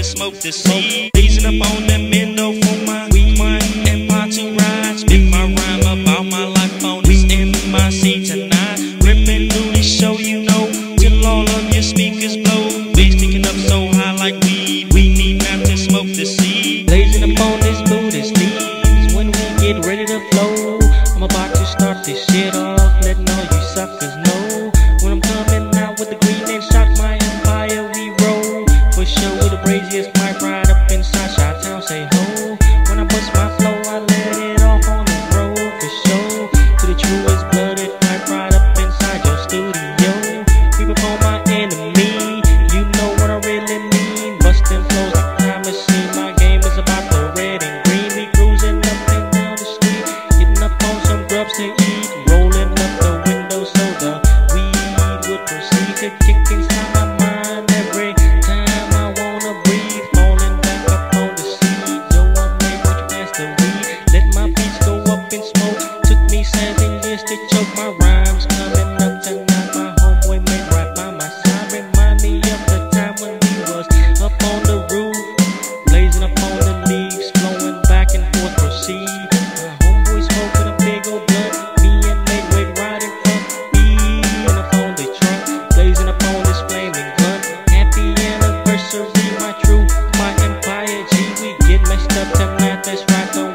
smoke the seed. Blazing up on that window for my weed and party rides. Spit my rhyme about my life on this MIC tonight. Ripping through this show, you know, till all of your speakers blow. Bass kicking up so high like weed. We need not to smoke the seed. Blazing up on this Buddhist leaves when we get ready to flow. I'm about to start this shit off, letting all you suckers know. When I'm coming out with the green and shock my empire, we roll. For sure with the braziest mic right up inside Chi-Town, say ho. When I bust my flow, I let it off on the road, for sure. To the truest blooded mic right up inside your studio. Keep up on my enemy, you know what I really mean. Busting flows like a time machine, my game is about the red and green. We cruising up and down the street, getting up on some grubs to eat. Rolling up the window so the weed would proceed to kick inside my mind every time I wanna breathe. Falling back up on the seat, yo, I make what you pass the weed. Let my beats go up in smoke, took me 7 years to choke. My rhymes coming up tonight, my homeboy man right by my side. Remind me of the time when we was up on the roof, blazing up on the leaves, flowing back and forth, proceed. My homeboy smoking a big old blunt, me and mate wait right in front, being up on the trunk, blazing up on this flaming gun. Happy anniversary, my truth, my empire, G. We get messed up tonight, that's right, though.